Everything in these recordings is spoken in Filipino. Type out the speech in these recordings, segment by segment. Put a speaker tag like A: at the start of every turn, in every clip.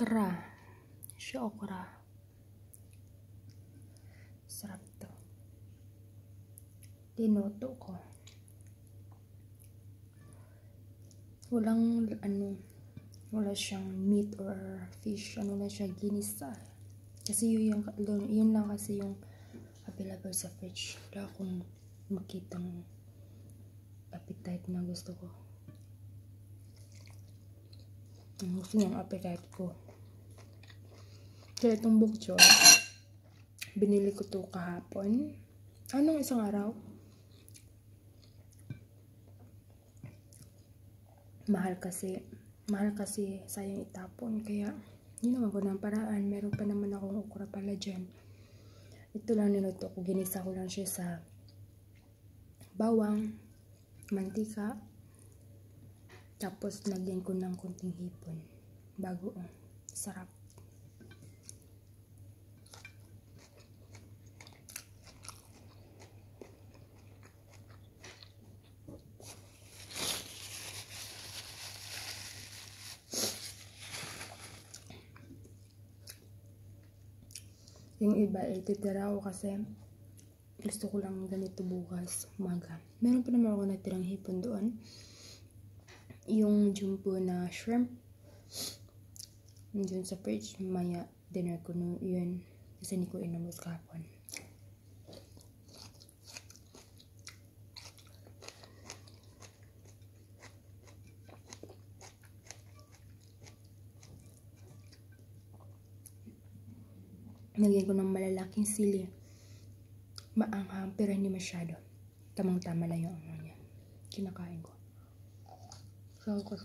A: okra. Siya okra. Sarap to. Tinoto ko. Walang wala siyang meat or fish. Ano lang siya, ginisa. Kasi yun lang kasi yung available sa fridge. Wala akong makitang appetite na gusto ko. Gusto niyang appetite ko. Kaya itong bok choy, binili ko to kahapon. Anong isang araw? Mahal kasi sayang itapon. Kaya ginawa ko ng paraan. Meron pa naman akong okra pala dyan. Ito lang niluto ko. Ginisa ko lang siya sa bawang, mantika, tapos lagyan ko ng kunting hipon. Bago sarap. Yung iba, ititira ko kasi gusto ko lang ganito bukas, umaga. Meron pa naman ako natirang hipon doon. Yung jumbo na shrimp. Yun sa fridge, maya dinner ko yun. Kasi hindi ko inabot kahapon. Lagyan ko ng malalaking sili. Maanghang pero hindi masyado. Tamang-tama lang yung ano niya. Kinakain ko. So kasi.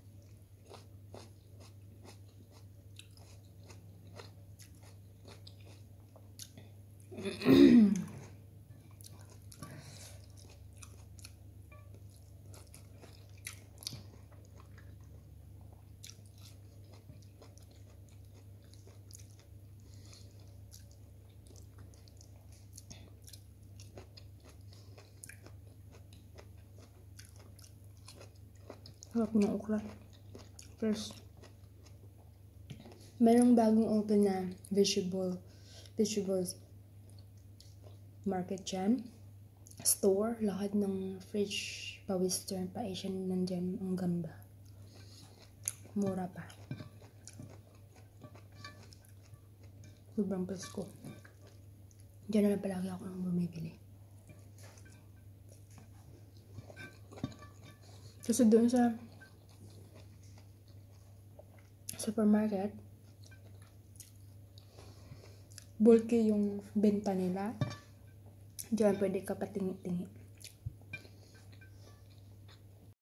A: Harap ng okra. First, merong bagong open na vegetables market dyan. Store. Lahat ng fridge pa western pa Asian nandyan. Ang ganda. Mura pa. Sobrang presko. Diyan na lang palagi ako nang bumibili. Kasi doon sa supermarket, bulky yung benta nila. Diyan pwede ka patingi-tingi.